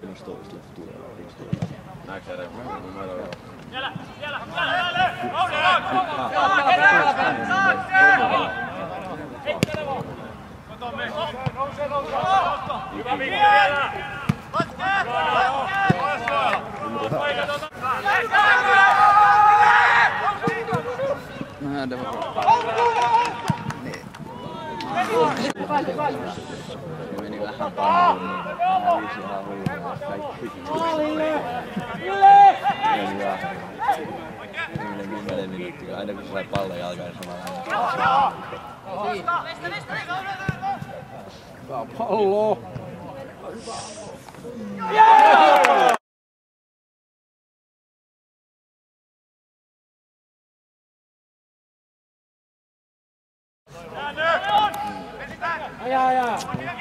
Meni vähän pannuun, niin hävisi ihan hullua. Kaikki Viimeinen 10 minuuttia, aina kun sai pallon jalkaan, niin samalla hyvä pallo! Ajaa!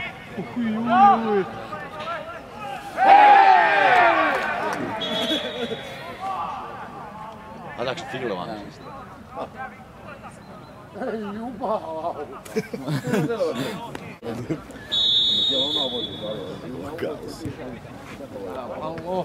Otaks filmaa? Ei jumala! Pallo!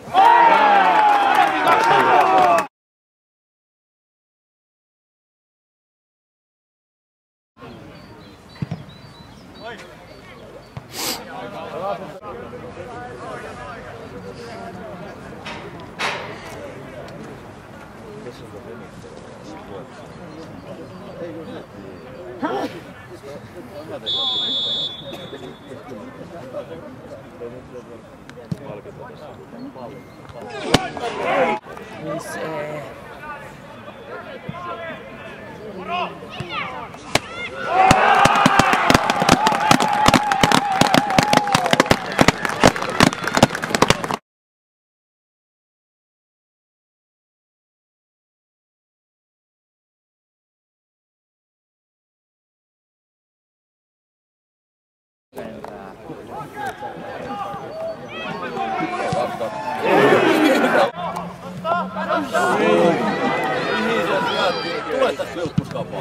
Tule tästä vilkkuskapaa.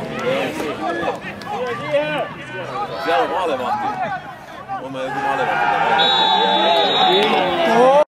Siellä on maalevahti. On meillä joku maalevahti.